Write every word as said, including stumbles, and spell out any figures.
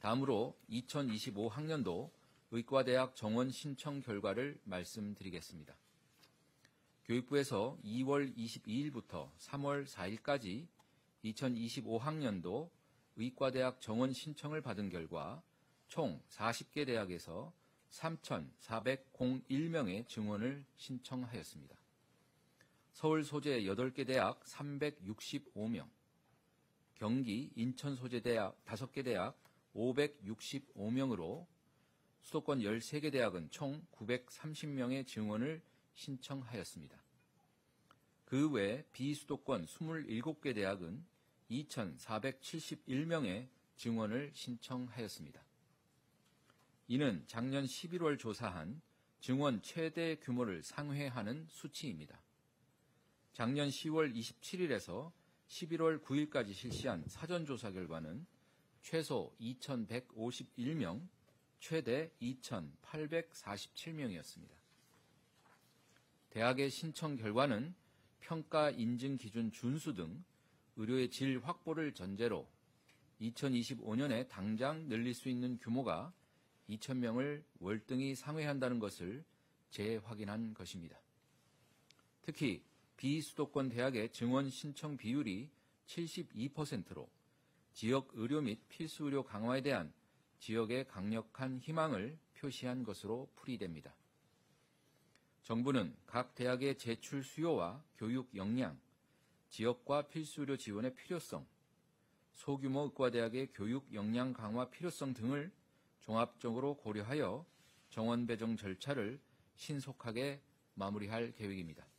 다음으로 이천이십오 학년도 의과대학 정원 신청 결과를 말씀드리겠습니다. 교육부에서 이월 이십이일부터 삼월 사일까지 이천이십오 학년도 의과대학 정원 신청을 받은 결과 총 사십 개 대학에서 삼천사백일 명의 증원을 신청하였습니다. 서울 소재 여덟 개 대학 삼백육십오 명, 경기, 인천 소재 대학 다섯 개 대학 오백육십오 명으로 수도권 열세 개 대학은 총 구백삼십 명의 증원을 신청하였습니다. 그 외 비수도권 이십칠 개 대학은 이천사백칠십일 명의 증원을 신청하였습니다. 이는 작년 십일월 조사한 증원 최대 규모를 상회하는 수치입니다. 작년 시월 이십칠일에서 십일월 구일까지 실시한 사전조사 결과는 최소 이천백오십일 명, 최대 이천팔백사십칠 명이었습니다. 대학의 신청 결과는 평가 인증 기준 준수 등 의료의 질 확보를 전제로 이천이십오 년에 당장 늘릴 수 있는 규모가 이천 명을 월등히 상회한다는 것을 재확인한 것입니다. 특히 비수도권 대학의 증원 신청 비율이 칠십이 퍼센트로 지역 의료 및 필수 의료 강화에 대한 지역의 강력한 희망을 표시한 것으로 풀이됩니다. 정부는 각 대학의 제출 수요와 교육 역량, 지역과 필수 의료 지원의 필요성, 소규모 의과대학의 교육 역량 강화 필요성 등을 종합적으로 고려하여 정원 배정 절차를 신속하게 마무리할 계획입니다.